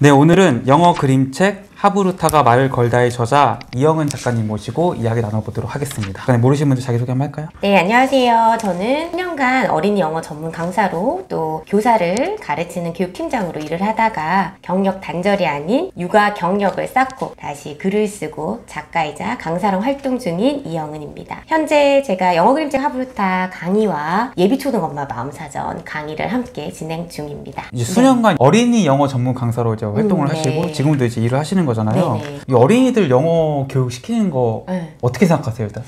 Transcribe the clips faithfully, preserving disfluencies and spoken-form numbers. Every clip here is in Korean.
네, 오늘은 영어 그림책 하브루타가 말을 걸다의 저자 이영은 작가님 모시고 이야기 나눠보도록 하겠습니다. 모르시는 분들 자기소개 한번 할까요? 네, 안녕하세요. 저는 십 년간 어린이 영어 전문 강사로 또 교사를 가르치는 교육팀장으로 일을 하다가 경력 단절이 아닌 육아 경력을 쌓고 다시 글을 쓰고 작가이자 강사로 활동 중인 이영은입니다. 현재 제가 영어 그림책 하브루타 강의와 예비초등 엄마 마음사전 강의를 함께 진행 중입니다. 이제 수년간 네. 어린이 영어 전문 강사로 이제 활동을 음, 네. 하시고 지금도 이제 일을 하시는 거잖아요. 네네. 이 어린이들 영어 교육 시키는 거 네. 어떻게 생각하세요, 일단?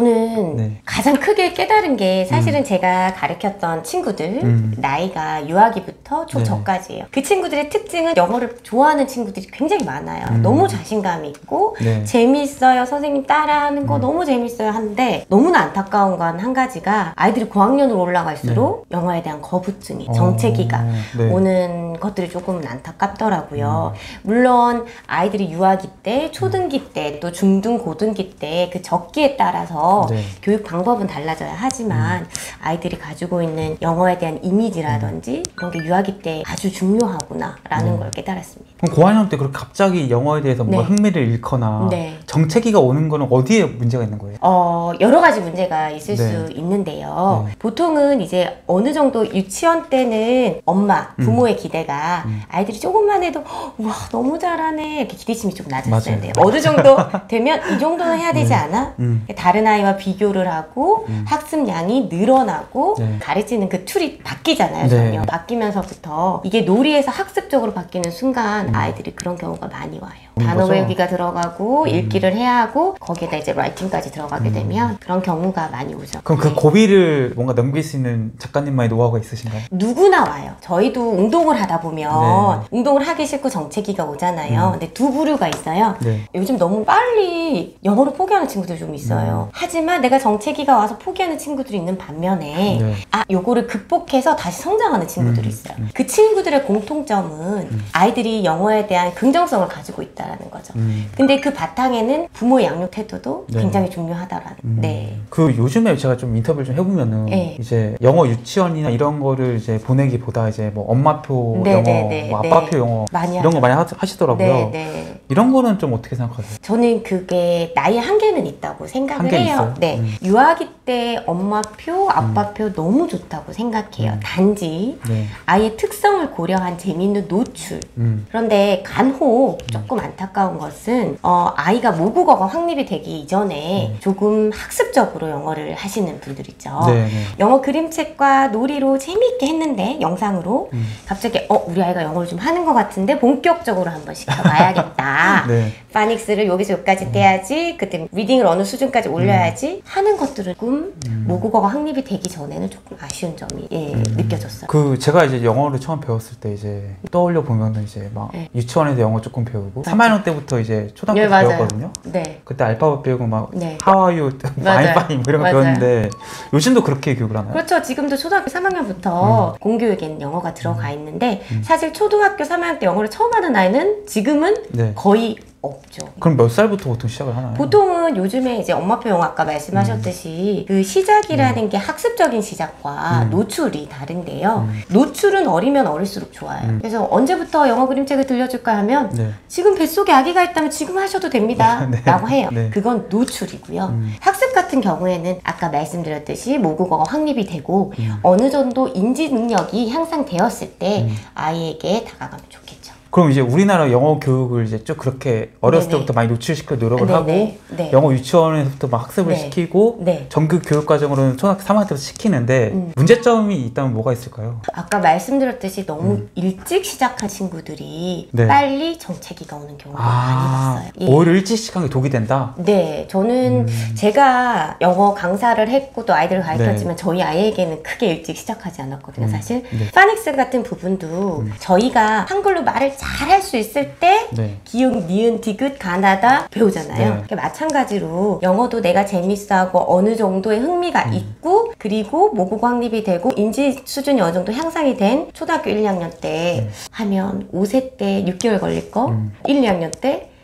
저는 네. 가장 크게 깨달은 게 사실은 음. 제가 가르쳤던 친구들 음. 나이가 유아기부터 초저까지예요. 네. 그 친구들의 특징은 영어를 좋아하는 친구들이 굉장히 많아요. 음. 너무 자신감이 있고 네. 재밌어요. 선생님 따라하는 거 음. 너무 재밌어요. 한데 너무나 안타까운 건 한 가지가 아이들이 고학년으로 올라갈수록 네. 영어에 대한 거부증이 정체기가 어. 네. 오는 것들이 조금 안타깝더라고요. 음. 물론 아이들이 유아기 때, 초등기 때, 또 중등, 고등기 때 그 적기에 따라서 네. 교육 방법은 달라져야 하지만 음. 아이들이 가지고 있는 영어에 대한 이미지라든지 음. 그런 게 유아기 때 아주 중요하구나 라는 음. 걸 깨달았습니다. 그럼 고학년 때 그렇게 갑자기 영어에 대해서 네. 뭐 흥미를 잃거나 네. 정체기가 오는 거는 어디에 문제가 있는 거예요? 어, 여러 가지 문제가 있을 네. 수 있는데요. 네. 보통은 이제 어느 정도 유치원 때는 엄마, 부모의 음. 기대가 음. 아이들이 조금만 해도 와 너무 잘하네 이렇게 기대심이 좀 낮았어야 돼요. 어느 정도 되면 이 정도는 해야 되지 음. 않아? 음. 다른 아이와 비교를 하고 음. 학습량이 늘어나고 네. 가르치는 그 툴이 바뀌잖아요. 전혀. 네. 바뀌면서부터 이게 놀이에서 학습적으로 바뀌는 순간 음. 아이들이 그런 경우가 많이 와요. 단어 거죠? 외우기가 들어가고 음. 읽기를 해야 하고 거기에다 이제 라이팅까지 들어가게 음. 되면 그런 경우가 많이 오죠. 그럼 네. 그 고비를 뭔가 넘길 수 있는 작가님만의 노하우가 있으신가요? 누구나 와요. 저희도 운동을 하다 보면 네. 운동을 하기 싫고 정체기가 오잖아요. 음. 근데 두 부류가 있어요. 네. 요즘 너무 빨리 영어를 포기하는 친구들이 좀 있어요. 음. 하지만 내가 정체기가 와서 포기하는 친구들이 있는 반면에 네. 아 요거를 극복해서 다시 성장하는 친구들이 음. 있어요. 음. 그 친구들의 공통점은 음. 아이들이 영어에 대한 긍정성을 가지고 있다는 거죠. 음. 근데 그 바탕에는 부모의 양육 태도도 네. 굉장히 중요하다라는. 음. 네. 그 요즘에 제가 좀 인터뷰를 좀 해보면은 네. 이제 영어 유치원이나 이런 거를 이제 보내기보다 이제 뭐 엄마표 네, 영어, 네, 네, 뭐 아빠표 네. 영어 많이 이런 거 많이 하, 하시더라고요. 네, 네. 이런 거는 좀 어떻게 생각하세요? 저는 그게 나이의 한계는 있다고 생각을 한계는 해요. 있어요? 네. 음. 유아기 때 엄마표, 아빠표 음. 너무 좋다고 생각해요. 음. 단지 네. 아이의 특성을 고려한 재미있는 노출. 음. 그런데 간혹 조금 안타까운 것은 어, 아이가 모국어가 확립이 되기 이전에 음. 조금 학습적으로 영어를 하시는 분들 있죠. 네, 네. 영어 그림책과 놀이로 재미있게 했는데 영상으로 음. 갑자기 어 우리 아이가 영어를 좀 하는 것 같은데 본격적으로 한번 시켜봐야겠다. 네. 파닉스를 여기서 여기까지 떼야지, 그때 리딩을 어느 수준까지 올려야지 음. 하는 것들은 조금 음. 모국어가 확립이 되기 전에는 조금 아쉬운 점이 예, 음. 느껴졌어요. 그 제가 이제 영어를 처음 배웠을 때 이제 떠올려 보면은 이제 막 네. 유치원에서 영어 조금 배우고 맞아. 삼 학년 때부터 이제 초등학교 네, 배웠거든요. 네. 그때 알파벳 배우고 막 네. How are you, I'm fine 뭐 이런 거 배웠는데 요즘도 그렇게 교육을 하나요? 그렇죠. 지금도 초등학교 삼 학년부터 음. 공교육에는 영어가 들어가 있는데 음. 사실 초등학교 삼 학년 때 영어를 처음 하는 아이는 지금은 네. 거의 없죠. 그럼 몇 살부터 보통 시작을 하나요? 보통은 요즘에 이제 엄마표 영어 아까 말씀하셨듯이 음. 그 시작이라는 음. 게 학습적인 시작과 음. 노출이 다른데요. 음. 노출은 어리면 어릴수록 좋아요. 음. 그래서 언제부터 영어 그림책을 들려줄까 하면 네. 지금 뱃속에 아기가 있다면 지금 하셔도 됩니다. 네. 라고 해요. 네. 그건 노출이고요. 음. 학습 같은 경우에는 아까 말씀드렸듯이 모국어가 확립이 되고 음. 어느 정도 인지 능력이 향상되었을 때 음. 아이에게 다가가면 좋겠죠. 그럼 이제 우리나라 영어 교육을 이제 쭉 그렇게 어렸을 네네. 때부터 많이 노출시켜 노력을 네네. 하고 네. 영어 유치원에서부터 막 학습을 네. 시키고 네. 정규 교육 과정으로는 초등학교 삼 학년 때부터 시키는데 음. 문제점이 있다면 뭐가 있을까요? 아까 말씀드렸듯이 너무 음. 일찍 시작한 친구들이 네. 빨리 정체기가 오는 경우가 아, 많이 봤어요. 예. 오히려 일찍 시작한 게 독이 된다? 네. 저는 음. 제가 영어 강사를 했고 또 아이들을 가르쳤지만 네. 저희 아이에게는 크게 일찍 시작하지 않았거든요. 음. 사실 네. 파닉스 같은 부분도 음. 저희가 한글로 말을 잘 할 수 있을 때 네. 기역, 니은, 디귿, 가나다 배우잖아요. 네. 마찬가지로 영어도 내가 재밌어하고 어느 정도의 흥미가 음. 있고 그리고 모국어 확립이 되고 인지 수준이 어느 정도 향상이 된 초등학교 일, 이 학년 때 음. 하면 오 세 때 육 개월 걸릴 거 음. 일, 이 학년 때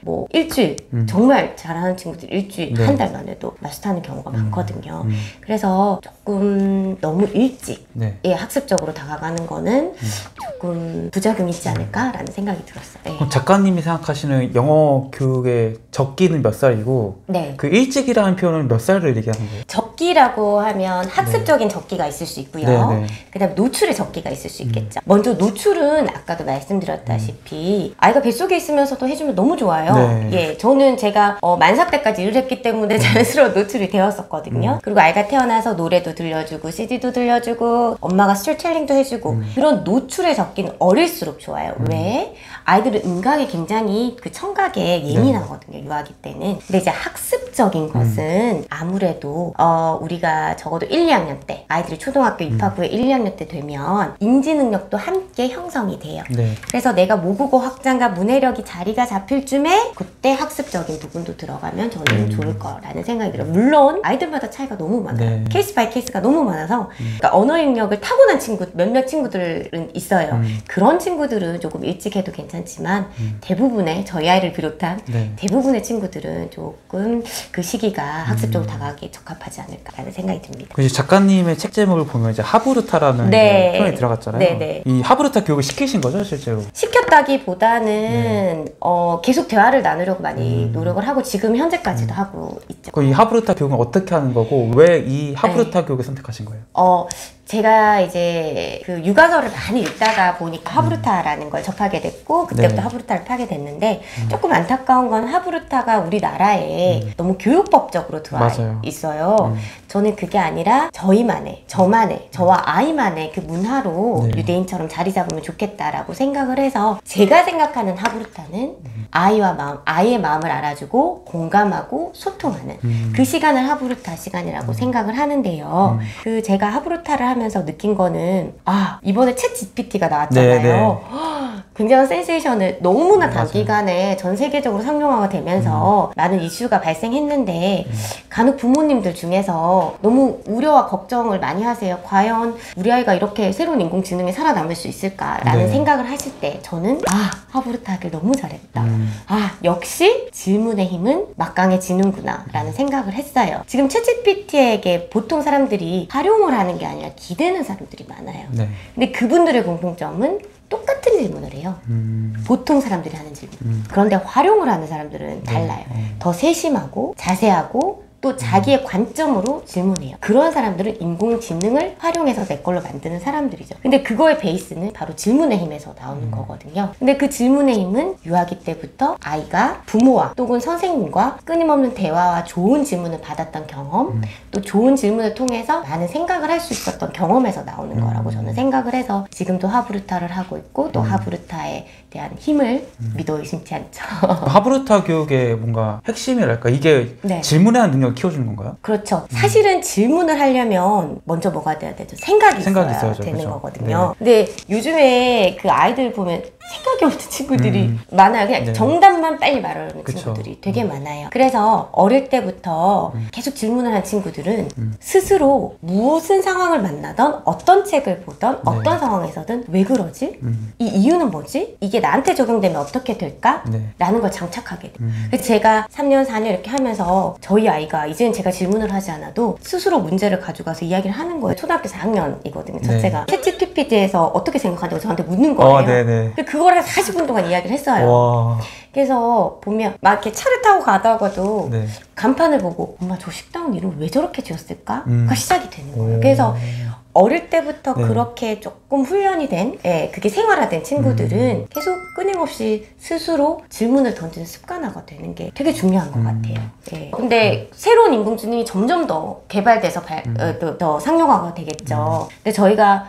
뭐 일주일 음. 정말 잘하는 친구들 일주일 네. 한 달 만에도 마스터하는 경우가 음. 많거든요. 음. 그래서 조금 너무 일찍 네. 예, 학습적으로 다가가는 거는 음. 조금 부작용이 있지 않을까라는 생각이 들었어요. 네. 그럼 작가님이 생각하시는 영어 교육의 적기는 몇 살이고 네. 그 일찍이라는 표현은 몇 살을 얘기하는 거예요? 적기라고 하면 학습적인 네. 적기가 있을 수 있고요. 네, 네. 그다음에 노출의 적기가 있을 수 있겠죠. 음. 먼저 노출은 아까도 말씀드렸다시피 음. 아이가 뱃속에 있으면서도 해주면 너무 좋아요. 네. 예, 저는 제가 어, 만사 때까지 일을 했기 때문에 자연스러운 노출이 되었었거든요. 음. 그리고 아이가 태어나서 노래도 들려주고 씨디도 들려주고 엄마가 스토리텔링도 해주고 음. 그런 노출의 적기는 어릴수록 좋아요. 음. 왜? 아이들은 음각에 굉장히 그 청각에 예민하거든요. 네. 유아기 때는. 근데 이제 학습적인 것은 음. 아무래도 어, 우리가 적어도 일, 이 학년 때 아이들이 초등학교 입학 음. 후에 일, 이 학년 때 되면 인지 능력도 함께 형성이 돼요. 네. 그래서 내가 모국어 확장과 문해력이 자리가 잡힐 쯤에 그때 학습적인 부분도 들어가면 저는 음. 좋을 거라는 생각이 들어요. 물론 아이들마다 차이가 너무 많아요. 네. 케이스 바이 케이스가 너무 많아서 음. 그러니까 언어 능력을 타고난 친구 몇몇 친구들은 있어요. 음. 그런 친구들은 조금 일찍 해도 괜찮지만 음. 대부분의 저희 아이를 비롯한 네. 대부분의 친구들은 조금 그 시기가 학습적으로 음. 다가가기에 적합하지 않을까라는 생각이 듭니다. 그 작가님의 책 제목을 보면 이제 하브루타라는 네. 표현이 들어갔잖아요. 네, 네. 이 하브루타 교육을 시키신 거죠, 실제로? 시켰다기보다는 네. 어, 계속 대화를 나누려고 많이 음. 노력을 하고 지금 현재까지도 음. 하고 있죠. 이 하브루타 교육은 어떻게 하는 거고 왜 이 하브루타 네. 교육을 선택하신 거예요? 어, 제가 이제 그 육아서를 많이 읽다가 보니까 음. 하브루타라는 걸 접하게 됐고 그때부터 네. 하브루타를 파게 됐는데 음. 조금 안타까운 건 하브루타가 우리나라에 음. 너무 교육법적으로 들어와 맞아요. 있어요. 음. 저는 그게 아니라 저희만의, 저만의, 저와 아이만의 그 문화로 네. 유대인처럼 자리 잡으면 좋겠다라고 생각을 해서 제가 생각하는 하브루타는 음. 아이와 마음, 아이의 마음을 알아주고 공감하고 소통하는 음. 그 시간을 하브루타 시간이라고 음. 생각을 하는데요. 음. 그 제가 하브루타를 하면서 느낀 거는 아 이번에 챗 지피티가 나왔잖아요. 네, 네. 굉장한 센세이션을 너무나 단기간에 전 세계적으로 상용화가 되면서 음. 많은 이슈가 발생했는데 음. 간혹 부모님들 중에서 너무 우려와 걱정을 많이 하세요. 과연 우리 아이가 이렇게 새로운 인공지능에 살아남을 수 있을까라는 네. 생각을 하실 때 저는 아 하브루타 하길 너무 잘했다. 음. 아 역시 질문의 힘은 막강해지는구나 라는 생각을 했어요. 지금 챗 지피티에게 보통 사람들이 활용을 하는 게 아니라 기대는 사람들이 많아요. 네. 근데 그분들의 공통점은 똑같은 질문을 해요. 음. 보통 사람들이 하는 질문. 음. 그런데 활용을 하는 사람들은 달라요. 네. 네. 더 세심하고 자세하고 또 자기의 음. 관점으로 질문해요. 그런 사람들은 인공지능을 활용해서 내 걸로 만드는 사람들이죠. 근데 그거의 베이스는 바로 질문의 힘에서 나오는 음. 거거든요. 근데 그 질문의 힘은 유아기 때부터 아이가 부모와 또는 선생님과 끊임없는 대화와 좋은 질문을 받았던 경험 음. 또 좋은 질문을 통해서 많은 생각을 할 수 있었던 경험에서 나오는 음. 거라고 저는 생각을 해서 지금도 하브루타를 하고 있고 또 음. 하브루타에 대한 힘을 음. 믿어 의심치 않죠. 하브루타 교육의 뭔가 핵심이랄까? 이게 네. 질문하는 능력을 키워주는 건가요? 그렇죠. 음. 사실은 질문을 하려면 먼저 뭐가 돼야 되죠? 생각이, 생각이 있어야 있어야죠. 되는 그렇죠. 거거든요. 네. 근데 요즘에 그 아이들 보면 생각이 없는 친구들이 음. 많아요. 그냥 네. 정답만 빨리 말하는 그쵸. 친구들이 되게 음. 많아요. 그래서 어릴 때부터 음. 계속 질문을 한 친구들은 음. 스스로 무슨 상황을 만나던 어떤 책을 보던 네. 어떤 상황에서든 왜 그러지? 음. 이 이유는 뭐지? 이게 나한테 적용되면 어떻게 될까? 네. 라는 걸 장착하게 돼요. 음. 그래서 제가 삼 년, 사 년 이렇게 하면서 저희 아이가 이제는 제가 질문을 하지 않아도 스스로 문제를 가져가서 이야기를 하는 거예요. 초등학교 사 학년이거든요. 첫째가. 네. 챗 지피티에서 어떻게 생각하냐고 저한테 묻는 거예요. 어, 네네. 그걸 한 사십 분 동안 이야기를 했어요. 와. 그래서 보면 막 이렇게 차를 타고 가다가도 네. 간판을 보고 엄마 저 식당은 이름 왜 저렇게 지었을까? 음. 가 시작이 되는 거예요. 오. 그래서 어릴 때부터 네. 그렇게 조금 훈련이 된, 예, 그게 생활화된 친구들은 음. 계속 끊임없이 스스로 질문을 던지는 습관화가 되는 게 되게 중요한 것 음. 같아요. 예. 근데 음. 새로운 인공지능이 점점 더 개발돼서 발, 음. 어, 더, 더 상용화가 되겠죠. 음. 근데 저희가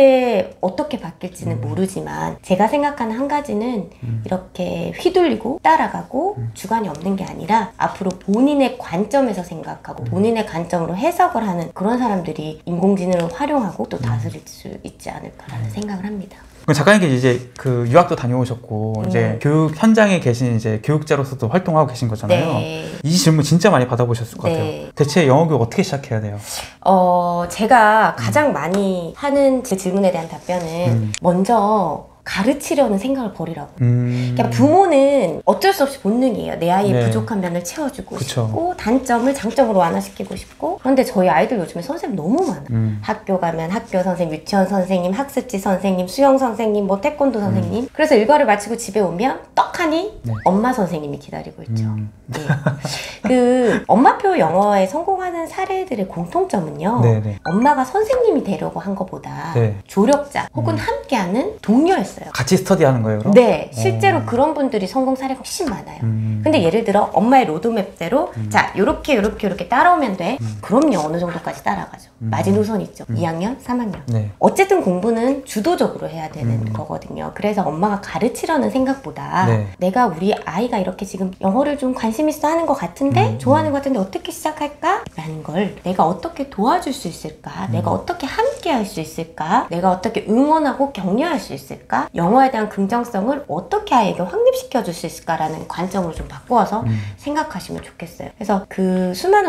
언제 어떻게 바뀔지는 음. 모르지만 제가 생각하는 한 가지는 음. 이렇게 휘둘리고 따라가고 음. 주관이 없는 게 아니라 앞으로 본인의 관점에서 생각하고 음. 본인의 관점으로 해석을 하는 그런 사람들이 인공지능을 활용 하고 또 다스릴 수 있지 않을까라는 음. 생각을 합니다. 작가님께 이제 그 유학도 다녀오셨고 음. 이제 교육 현장에 계신 이제 교육자로서도 활동하고 계신 거잖아요. 네. 이 질문 진짜 많이 받아보셨을 것 네. 같아요. 대체 영어 교육 어떻게 시작해야 돼요? 어 제가 가장 음. 많이 하는 제 질문에 대한 답변은 음. 먼저 가르치려는 생각을 버리라고. 음. 그러니까 부모는 어쩔 수 없이 본능이에요. 내 아이의 네. 부족한 면을 채워주고 그쵸. 싶고 단점을 장점으로 완화시키고 싶고. 그런데 저희 아이들 요즘에 선생님 너무 많아. 음. 학교 가면 학교 선생님, 유치원 선생님, 학습지 선생님, 수영 선생님, 뭐 태권도 선생님. 음. 그래서 일과를 마치고 집에 오면 떡하니 네. 엄마 선생님이 기다리고 있죠. 음. 네. 그 엄마표 영어에 성공하는 사례들의 공통점은요. 네네. 엄마가 선생님이 되려고 한 것보다 네. 조력자 혹은 음. 함께하는 동료였어요. 같이 스터디하는 거예요? 그럼? 네. 실제로 오. 그런 분들이 성공 사례가 훨씬 많아요. 음. 근데 예를 들어 엄마의 로드맵대로 음. 자 요렇게 요렇게 요렇게 따라오면 돼. 음. 그럼요. 어느 정도까지 따라가죠. 음. 마지노선 있죠. 음. 이 학년, 삼 학년. 네. 어쨌든 공부는 주도적으로 해야 되는 음. 거거든요. 그래서 엄마가 가르치려는 생각보다 네. 내가 우리 아이가 이렇게 지금 영어를 좀 관심 있어 하는 것 같은데 음. 좋아하는 것 같은데 어떻게 시작할까? 라는 걸 내가 어떻게 도와줄 수 있을까? 음. 내가 어떻게 함께 할 수 있을까? 내가 어떻게 응원하고 격려할 수 있을까? 영어에 대한 긍정성을 어떻게 아이에게 확립시켜 줄 수 있을까라는 관점으로 좀 바꾸어서 음. 생각하시면 좋겠어요. 그래서 그 수많은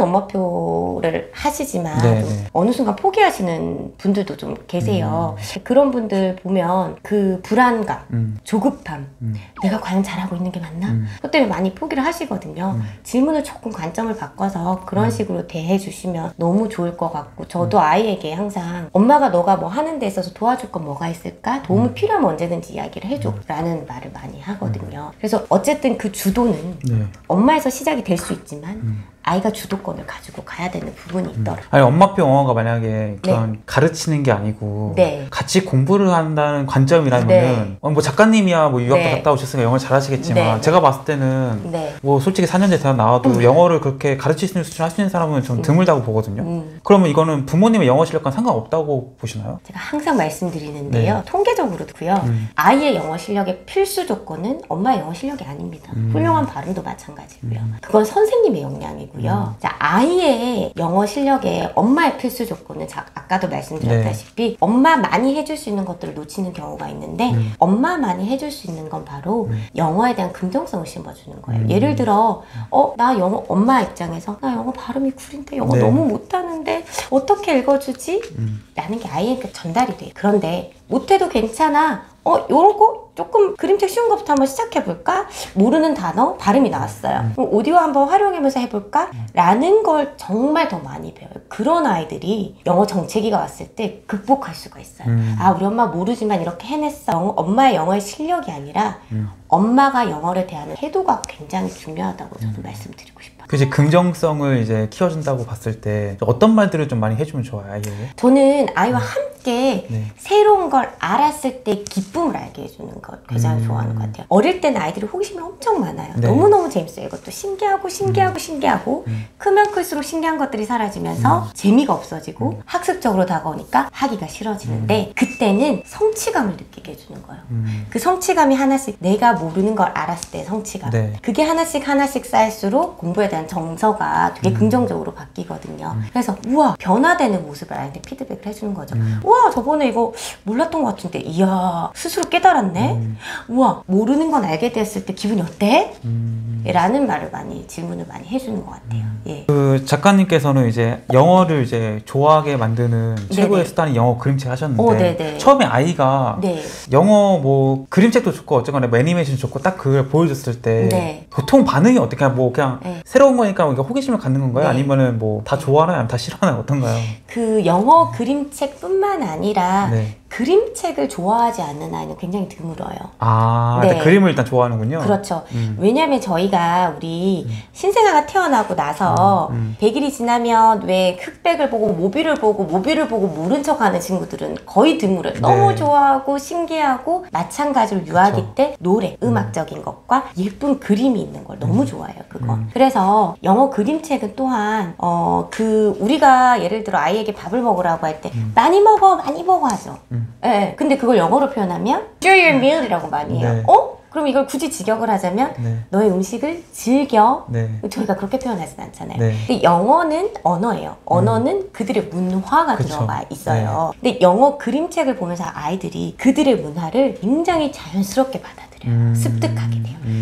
엄마표를 하시지만 어느 순간 포기하시는 분들도 좀 계세요. 음. 그런 분들 보면 그 불안감, 음. 조급함, 음. 내가 과연 잘하고 있는 게 맞나? 음. 그것 때문에 많이 포기를 하시거든요. 음. 질문을 조금 관점을 바꿔서 그런 음. 식으로 대해 주시면 너무 좋을 것 같고 저도 음. 아이에게 항상 엄마가 너가 뭐 하는 데 있어서 도와줄 건 뭐가 있을까? 도움이 음. 필요하면 언제든지 이야기를 해줘 음. 라는 말을 많이 하거든요. 음. 그래서 어쨌든 그 주도는 네. 엄마에서 시작이 될 수 있지만 음. 아이가 주도권을 가지고 가야 되는 부분이 있더라고요. 음. 아니 엄마표 영어가 만약에 그런 네. 가르치는 게 아니고 네. 같이 공부를 한다는 관점이라면은 네. 어, 뭐 작가님이야 뭐 유학도 네. 갔다 오셨으니까 영어 잘하시겠지만 네. 제가 봤을 때는 네. 뭐 솔직히 사 년제 대학 나와도 음. 영어를 그렇게 가르칠 수 있는 수준 하시는 사람은 좀 드물다고 음. 보거든요. 음. 그러면 이거는 부모님의 영어 실력과 상관없다고 보시나요? 제가 항상 말씀드리는데요. 네. 통계적으로도요. 음. 아이의 영어 실력의 필수 조건은 엄마의 영어 실력이 아닙니다. 음. 훌륭한 발음도 마찬가지고요. 음. 그건 선생님의 역량이고 음. 자, 아이의 영어 실력의 엄마의 필수 조건은 자, 아까도 말씀드렸다시피 네. 엄마 많이 해줄 수 있는 것들을 놓치는 경우가 있는데 음. 엄마 많이 해줄 수 있는 건 바로 음. 영어에 대한 긍정성을 심어주는 거예요. 음. 예를 들어 어, 나 영어 엄마 입장에서 나 영어 발음이 구린데 영어 네. 너무 못하는데 어떻게 읽어주지? 음. 라는 게 아이에게 전달이 돼요. 그런데 못해도 괜찮아. 어, 요런 거 조금 그림책 쉬운 것부터 한번 시작해볼까? 모르는 단어, 발음이 나왔어요. 음. 그럼 오디오 한번 활용하면서 해볼까? 음. 라는 걸 정말 더 많이 배워요. 그런 아이들이 영어 정체기가 왔을 때 극복할 수가 있어요. 음. 아, 우리 엄마 모르지만 이렇게 해냈어. 영어, 엄마의 영어의 실력이 아니라 음. 엄마가 영어를 대하는 태도가 굉장히 중요하다고 저도 음. 말씀드리고 싶어요. 그치, 긍정성을 이제 키워준다고 봤을 때 어떤 말들을 좀 많이 해주면 좋아요, 아이에게? 저는 아이와 네. 함께 네. 새로운 걸 알았을 때 기쁨을 알게 해주는 걸 굉장히 음. 좋아하는 것 같아요. 어릴 때는 아이들이 호기심이 엄청 많아요. 네. 너무너무 재밌어요. 이것도 신기하고 신기하고 음. 신기하고 음. 크면 클수록 신기한 것들이 사라지면서 음. 재미가 없어지고 음. 학습적으로 다가오니까 하기가 싫어지는데 음. 그때는 성취감을 느끼게 해주는 거예요. 음. 그 성취감이 하나씩 내가 모르는 걸 알았을 때의 성취감 네. 그게 하나씩 하나씩 쌓일수록 공부에 대한 정서가 되게 음. 긍정적으로 바뀌거든요. 음. 그래서 우와 변화되는 모습을 아이한테 피드백을 해주는 거죠. 음. 우와 저번에 이거 몰랐던 것 같은데 이야 스스로 깨달았네. 음. 우와 모르는 건 알게 됐을 때 기분이 어때? 음. 라는 말을 많이 질문을 많이 해주는 것 같아요. 음. 예. 그 작가님께서는 이제 영어를 이제 좋아하게 만드는 최고의 수단이 영어 그림책 하셨는데 오, 네네. 처음에 아이가 네. 영어 뭐 그림책도 좋고 어쨌거나 애니메이션 좋고 딱 그걸 보여줬을 때 네. 보통 반응이 어떻게 뭐 그냥 네. 새로운 거니까 호기심을 갖는 건가요? 네. 아니면은 뭐 다 좋아하나요? 아니면 다 싫어하나요? 어떤가요? 그 영어 그림책뿐만 아니라 네. 그림책을 좋아하지 않는 아이는 굉장히 드물어요. 아, 네. 그림을 일단 좋아하는군요. 그렇죠. 음. 왜냐하면 저희가 우리 음. 신생아가 태어나고 나서 음. 음. 백 일이 지나면 왜 흑백을 보고 모비를 보고 모비를 보고 모른 척하는 친구들은 거의 드물어요. 네. 너무 좋아하고 신기하고 마찬가지로 유아기 그쵸. 때 노래, 음. 음악적인 것과 예쁜 그림이 있는 걸 너무 음. 좋아해요. 그거. 음. 그래서 영어 그림책은 또한 어, 그 우리가 예를 들어 아이에게 밥을 먹으라고 할 때 음. 많이 먹어 많이 먹어 하죠. 음. 네, 근데 그걸 영어로 표현하면 Enjoy your meal이라고 많이 해요. 네. 어? 그럼 이걸 굳이 직역을 하자면 네. 너의 음식을 즐겨. 네. 저희가 그렇게 표현하진 않잖아요. 네. 근데 영어는 언어예요. 언어는 음. 그들의 문화가 그쵸. 들어가 있어요. 네. 근데 영어 그림책을 보면서 아이들이 그들의 문화를 굉장히 자연스럽게 받아들여요. 음. 습득하게 돼요. 음.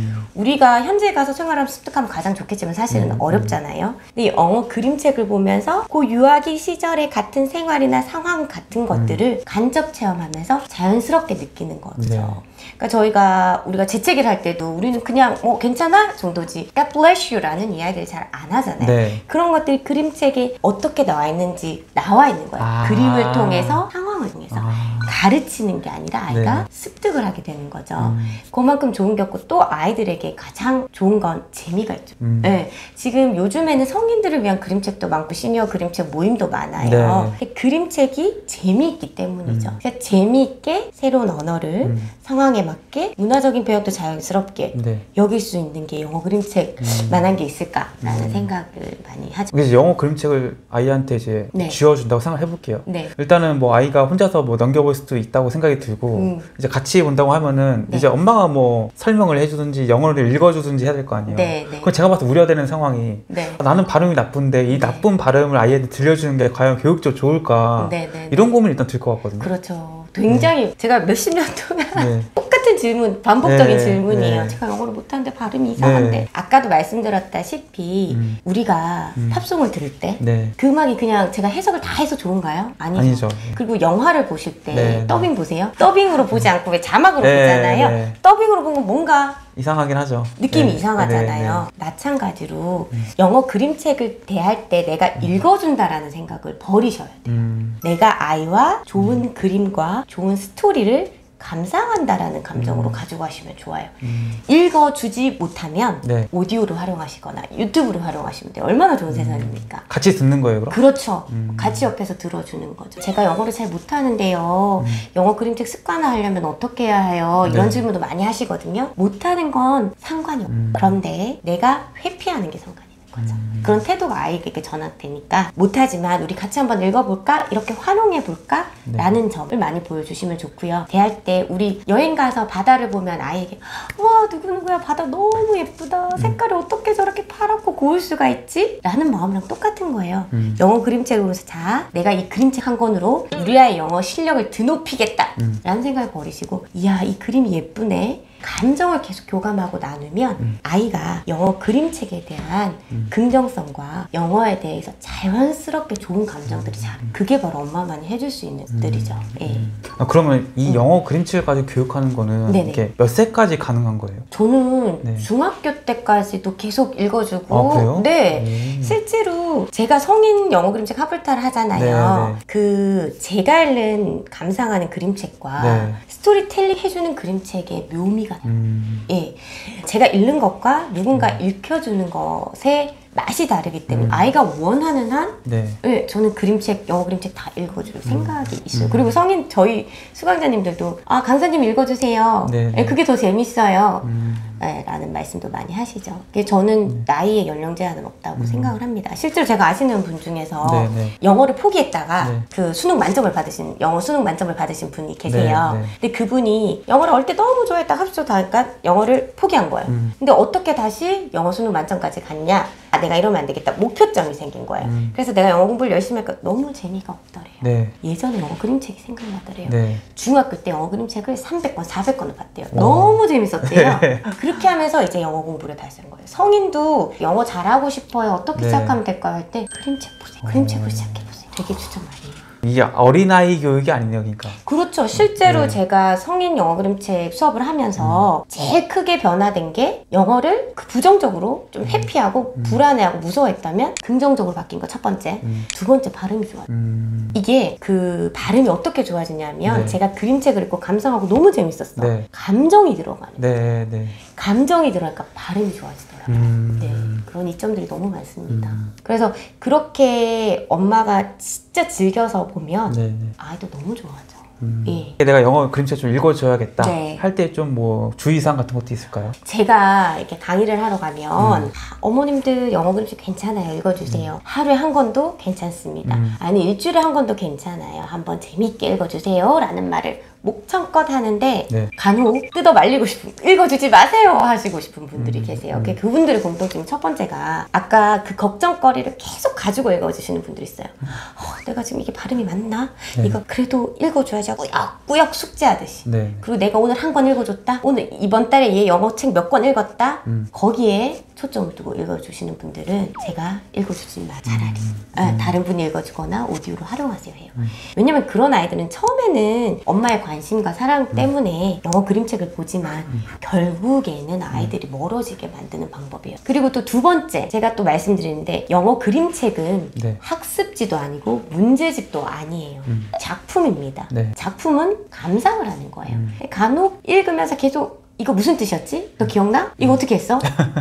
우리가 현지에 가서 생활하면 습득하면 가장 좋겠지만 사실은 음, 어렵잖아요. 근데 이 영어 그림책을 보면서 그 유아기 시절의 같은 생활이나 상황 같은 것들을 음. 간접 체험하면서 자연스럽게 느끼는 거죠. 네. 그러니까 저희가 우리가 재채기를 할 때도 우리는 그냥 뭐 괜찮아 정도지 God bless you라는 이야기를 잘 안 하잖아요. 네. 그런 것들이 그림책에 어떻게 나와 있는지 나와 있는 거예요. 아. 그림을 통해서 상황을 통해서 아. 가르치는 게 아니라 아이가 네. 습득을 하게 되는 거죠. 음. 그만큼 좋은 게 없고 또 아이들에게 가장 좋은 건 재미가 있죠. 음. 네. 지금 요즘에는 성인들을 위한 그림책도 많고 시니어 그림책 모임도 많아요. 네. 그림책이 재미있기 때문이죠. 음. 그러니까 재미있게 새로운 언어를 음. 상황에 맞게 문화적인 배역도 자연스럽게 네. 여길 수 있는 게 영어 그림책만한 음. 게 있을까라는 음. 생각을 많이 하죠. 그래서 영어 그림책을 아이한테 이제 네. 쥐어준다고 생각해 볼게요. 네. 일단은 뭐 아이가 혼자서 뭐 넘겨볼 수도 있다고 생각이 들고 음. 이제 같이 본다고 하면은 네. 이제 엄마가 뭐 설명을 해주든지 영어를 읽어주든지 해야 될 거 아니에요. 네. 네. 그건 제가 봐서 우려되는 상황이 네. 아, 나는 발음이 나쁜데 이 네. 나쁜 발음을 아이한테 들려주는 게 과연 교육적으로 좋을까 네. 네. 이런 고민이 일단 들 것 같거든요. 그렇죠. 굉장히 네. 제가 몇십 년 동안 네. 똑같은 질문, 반복적인 네. 질문이에요. 네. 제가 영어를 못하는데 발음이 이상한데 네. 아까도 말씀드렸다시피 음. 우리가 음. 팝송을 들을 때 그 네. 음악이 그냥 제가 해석을 다 해서 좋은가요? 아니죠. 아니죠. 그리고 영화를 보실 때 네. 더빙 보세요. 더빙으로 보지 않고 왜 자막으로 네. 보잖아요. 네. 더빙으로 보면 뭔가 이상하긴 하죠. 느낌이 네. 이상하잖아요. 네. 네. 마찬가지로 음. 영어 그림책을 대할 때 내가 음. 읽어준다라는 생각을 버리셔야 돼요. 음. 내가 아이와 좋은 음. 그림과 좋은 스토리를 감상한다라는 감정으로 음. 가지고 가시면 좋아요. 음. 읽어주지 못하면 네. 오디오를 활용하시거나 유튜브를 활용하시면 돼요. 얼마나 좋은 음. 세상입니까? 같이 듣는 거예요, 그럼? 그렇죠. 음. 같이 옆에서 들어주는 거죠. 제가 영어를 잘 못하는데요. 음. 영어 그림책 습관화하려면 어떻게 해야 해요? 이런 네. 질문도 많이 하시거든요. 못하는 건 상관이 없어요. 음. 그런데 내가 회피하는 게 상관이에요. 거죠. 음. 그런 태도가 아이에게 전환되니까 못하지만 우리 같이 한번 읽어볼까? 이렇게 활용해볼까? 네. 라는 점을 많이 보여주시면 좋고요. 대할 때 우리 여행 가서 바다를 보면 아이에게 와 누구누구야 바다 너무 예쁘다. 색깔이 음. 어떻게 저렇게 파랗고 고울 수가 있지? 라는 마음이랑 똑같은 거예요. 음. 영어 그림책을 보면서 자 내가 이 그림책 한 권으로 우리 아이의 영어 실력을 드높이겠다 음. 라는 생각을 버리시고 이야 이 그림이 예쁘네. 감정을 계속 교감하고 나누면 음. 아이가 영어 그림책에 대한 음. 긍정성과 영어에 대해서 자연스럽게 좋은 감정들이 잘 음. 그게 바로 엄마만이 해줄 수 있는 것들이죠. 음. 예. 아, 그러면 이 음. 영어 그림책까지 교육하는 거는 이렇게 몇 세까지 가능한 거예요? 저는 네. 중학교 때까지도 계속 읽어주고 아, 그래요? 네. 음. 실제로 제가 성인 영어 그림책 하플타를 하잖아요. 네, 네. 그 제가 읽는 감상하는 그림책과 네. 스토리텔링 해주는 그림책의 묘미가 음. 예, 제가 읽는 것과 누군가 음. 읽혀주는 것의 맛이 다르기 때문에 음. 아이가 원하는 한 네. 예, 저는 그림책, 영어 그림책 다 읽어줄 음. 생각이 있어요. 음. 그리고 성인 저희 수강자님들도 아 강사님 읽어주세요. 네, 예, 그게 더 재밌어요. 음. 예, 라는 말씀도 많이 하시죠. 저는 음. 나이에 연령 제한은 없다고 음. 생각을 합니다. 실제로 제가 아시는 분 중에서 네, 네. 영어를 포기했다가 네. 그 수능 만점을 받으신 영어 수능 만점을 받으신 분이 계세요. 네, 네. 근데 그분이 영어를 어릴 때 너무 좋아했다 합쳐 다 하니까 영어를 포기한 거예요. 음. 근데 어떻게 다시 영어 수능 만점까지 갔냐? 아, 내가 이러면 안 되겠다. 목표점이 생긴 거예요. 음. 그래서 내가 영어 공부를 열심히 하니까 너무 재미가 없더래요. 네. 예전에 영어 그림책이 생각나더래요. 네. 중학교 때 영어 그림책을 삼백 권, 사백 권을 봤대요. 오. 너무 재밌었대요. 네. 그렇게 하면서 이제 영어 공부를 다시 한 거예요. 성인도 영어 잘하고 싶어요. 어떻게 네. 시작하면 될까요? 할 때 그림책 보세요. 그림책으로 시작해보세요. 되게 추천 많이 해요. 이게 어린아이 교육이 아니네요, 그러니까. 그렇죠. 실제로 네. 제가 성인 영어 그림책 수업을 하면서 음. 제일 크게 변화된 게 영어를 그 부정적으로 좀 회피하고 음. 불안해하고 무서워했다면 긍정적으로 바뀐 거 첫 번째. 음. 두 번째 발음이 좋아요. 음. 이게 그 발음이 어떻게 좋아지냐면 네. 제가 그림책을 읽고 감상하고 너무 재밌었어. 네. 감정이 들어가는 네, 네. 감정이 들어가니까 발음이 좋아지더라고요. 음. 네, 그런 이점들이 너무 많습니다. 음. 그래서 그렇게 엄마가 진짜 즐겨서 보면 네네. 아이도 너무 좋아하죠. 음. 예. 내가 영어 그림책 좀 읽어줘야겠다 네. 할 때 좀 뭐 주의사항 같은 것도 있을까요? 제가 이렇게 강의를 하러 가면 음. 어머님들 영어 그림책 괜찮아요. 읽어주세요. 음. 하루에 한 권도 괜찮습니다. 음. 아니 일주일에 한 권도 괜찮아요. 한번 재미있게 읽어주세요 라는 말을 목청껏 하는데 네. 간혹 뜯어 말리고 싶은, 읽어주지 마세요 하시고 싶은 분들이 음, 계세요. 음. 그분들의 공통점 첫 번째가 아까 그 걱정거리를 계속 가지고 읽어주시는 분들이 있어요. 어, 내가 지금 이게 발음이 맞나? 네. 이거 그래도 읽어줘야지 하고 꾸역꾸역 숙제하듯이. 네. 그리고 내가 오늘 한 권 읽어줬다? 오늘 이번 달에 얘 영어책 몇 권 읽었다? 음. 거기에 초점을 두고 읽어주시는 분들은 제가 읽어주지 마 차라리 음. 아, 다른 분이 읽어주거나 오디오로 활용하세요 해요. 음. 왜냐면 그런 아이들은 처음에는 엄마의 관심과 사랑 때문에 영어 그림책을 보지만 음. 결국에는 아이들이 멀어지게 만드는 방법이에요. 그리고 또 두 번째 제가 또 말씀드리는데 영어 그림책은 네. 학습지도 아니고 문제집도 아니에요. 음. 작품입니다. 네. 작품은 감상을 하는 거예요. 음. 간혹 읽으면서 계속 이거 무슨 뜻이었지? 너 기억나? 이거 어떻게 했어?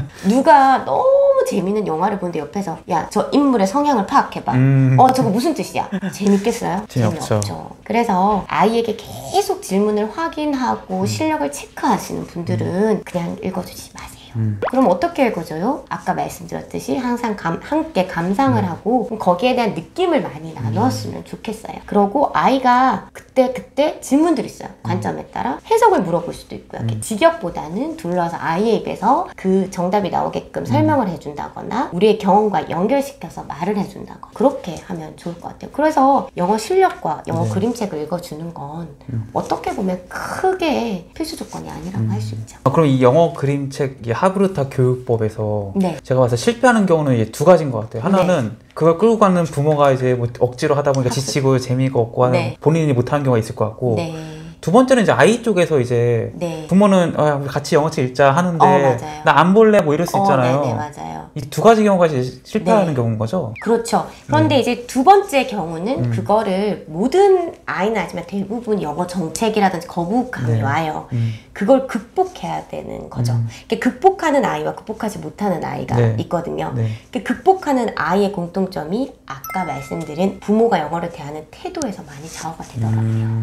누가 너무 재밌는 영화를 보는데 옆에서 야, 저 인물의 성향을 파악해봐. 음. 어, 저거 무슨 뜻이야? 재밌겠어요? 재미없죠. 재미없죠. 그래서 아이에게 계속 질문을 확인하고 음. 실력을 체크하시는 분들은 음. 그냥 읽어주지 마세요. 음. 그럼 어떻게 읽어줘요? 아까 말씀드렸듯이 항상 감, 함께 감상을 음. 하고 거기에 대한 느낌을 많이 나누었으면 음. 좋겠어요. 그러고 아이가 그때 그때 질문들이 있어요. 관점에 따라 해석을 물어볼 수도 있고요. 음. 직역보다는 둘러서 아이의 입에서 그 정답이 나오게끔 음. 설명을 해준다거나 우리의 경험과 연결시켜서 말을 해준다거나 그렇게 하면 좋을 것 같아요. 그래서 영어 실력과 영어 네. 그림책을 읽어주는 건 음. 어떻게 보면 크게 필수 조건이 아니라고 음. 할 수 있죠. 아, 그럼 이 영어 그림책 하브르타 교육법에서 네. 제가 봐서 실패하는 경우는 이제 두 가지인 것 같아요. 하나는 네. 그걸 끌고 가는 부모가 이제 뭐 억지로 하다 보니까 지치고 재미가 없고 하는 네. 본인이 못하는 경우가 있을 것 같고 네. 두 번째는 이제 아이 쪽에서 이제 네. 부모는 어, 우리 같이 영어책 읽자 하는데 어, 나 안 볼래 뭐 이럴 수 있잖아요. 어, 네네, 맞아요. 이 두 가지 경우가 이제 실패하는 네. 경우인 거죠? 그렇죠. 그런데 네. 이제 두 번째 경우는 음. 그거를 모든 아이는 아니지만 대부분 영어 정책이라든지 거부감이 네. 와요. 음. 그걸 극복해야 되는 거죠. 음. 극복하는 아이와 극복하지 못하는 아이가 네. 있거든요. 네. 극복하는 아이의 공통점이 아까 말씀드린 부모가 영어를 대하는 태도에서 많이 좌우가 되더라고요.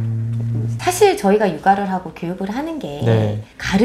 음. 사실 저희가 육아를 하고 교육을 하는 게 네.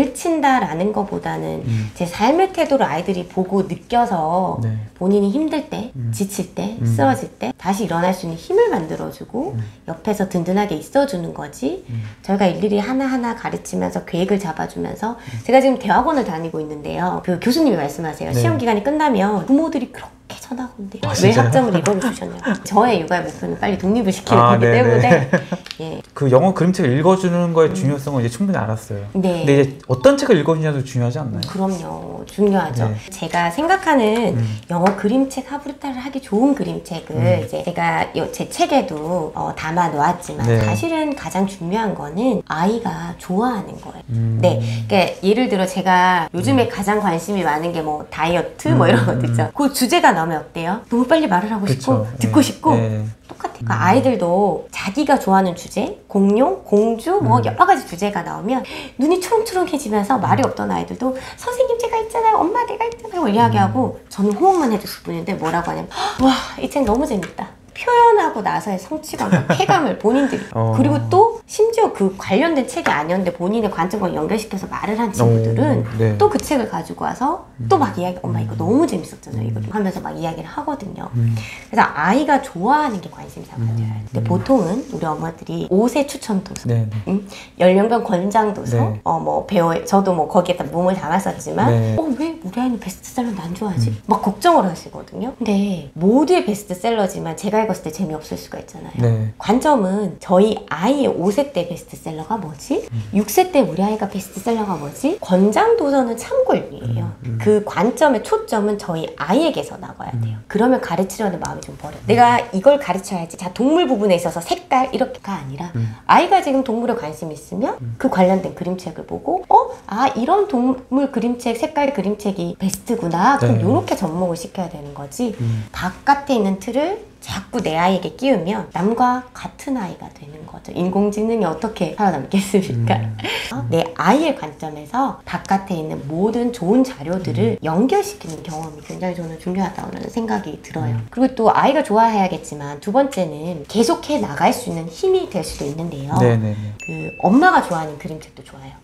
가르친다라는 것보다는 음. 제 삶의 태도를 아이들이 보고 느껴서 네. 본인이 힘들 때, 음. 지칠 때, 음. 쓰러질 때 다시 일어날 수 있는 힘을 만들어주고 음. 옆에서 든든하게 있어주는 거지 음. 저희가 일일이 하나하나 가르치면서 계획을 잡아주면서 음. 제가 지금 대학원을 다니고 있는데요. 그 교수님이 말씀하세요. 네. 시험 기간이 끝나면 부모들이 그렇게 전화가 온대요. 아, 왜 학점을 이거로 주셨냐고. 저의 육아의 목표는 빨리 독립을 시키는 아, 거기 네네. 때문에 예. 그 영어 그림책을 읽어주는 거의 중요성을 이제 충분히 알았어요. 네. 근데 이제 어떤 책을 읽어주냐도 중요하지 않나요? 그럼요. 중요하죠. 네. 제가 생각하는 음. 영어 그림책 하브르타를 하기 좋은 그림책을 음. 이제 제가 제 책에도 어, 담아 놓았지만 네. 사실은 가장 중요한 거는 아이가 좋아하는 거예요. 음. 네. 그러니까 예를 들어 제가 요즘에 음. 가장 관심이 많은 게 뭐 다이어트 뭐 이런 것들 있죠. 그 주제가 나오면 어때요? 너무 빨리 말을 하고 그쵸. 싶고 듣고 네. 싶고 네. 똑같아요. 그러니까 음. 아이들도 자기가 좋아하는 주제, 공룡, 공주 뭐 음. 여러 가지 주제가 나오면 눈이 초롱초롱해지면서 말이 없던 아이들도 선생님 제가 있잖아요. 엄마 내가 있잖아요. 이야기하고 음. 저는 호응만 해줬을 뿐인데 뭐라고 하냐면 와, 이 책 너무 재밌다. 표현하고 나서의 성취감과 쾌감을 본인들이 어. 그리고 또 심지어 그 관련된 책이 아니었는데 본인의 관점과 연결시켜서 말을 한 친구들은 네. 또 그 책을 가지고 와서 음. 또 막 이야기 엄마 이거 너무 재밌었잖아요 이거 하면서 막 이야기를 하거든요. 음. 그래서 아이가 좋아하는 게 관심사가 되어야 돼요. 근데 음. 보통은 우리 엄마들이 옷의 추천 도서 네, 네. 음? 연령별 권장 도서 네. 어 뭐 배워 저도 뭐 거기에다 몸을 담았었지만 네. 어 왜 우리 아이는 베스트셀러는 안 좋아하지? 음. 막 걱정을 하시거든요. 근데 모두의 베스트셀러지만 제가 읽었을 때 재미없을 수가 있잖아요. 네. 관점은 저희 아이의 오 세 때 베스트셀러가 뭐지? 음. 육 세 때 우리 아이가 베스트셀러가 뭐지? 권장 도서는 참고용이에요. 음, 음. 그 관점의 초점은 저희 아이에게서 나가야 돼요. 음. 그러면 가르치려는 마음이 좀 버려요. 음. 내가 이걸 가르쳐야지. 자, 동물 부분에 있어서 색깔 이렇게가 아니라 음. 아이가 지금 동물에 관심이 있으면 음. 그 관련된 그림책을 보고 어? 아, 이런 동물 그림책, 색깔 그림책이 베스트구나. 그럼 네. 이렇게 접목을 시켜야 되는 거지. 음. 바깥에 있는 틀을 자꾸 내 아이에게 끼우면 남과 같은 아이가 되는 거죠. 인공지능이 어떻게 살아남겠습니까? 음. 내 아이의 관점에서 바깥에 있는 모든 좋은 자료들을 음. 연결시키는 경험이 굉장히 저는 중요하다는 생각이 들어요. 음. 그리고 또 아이가 좋아해야겠지만 두 번째는 계속해 나갈 수 있는 힘이 될 수도 있는데요. 네네네. 그 엄마가 좋아하는 그림책도 좋아요.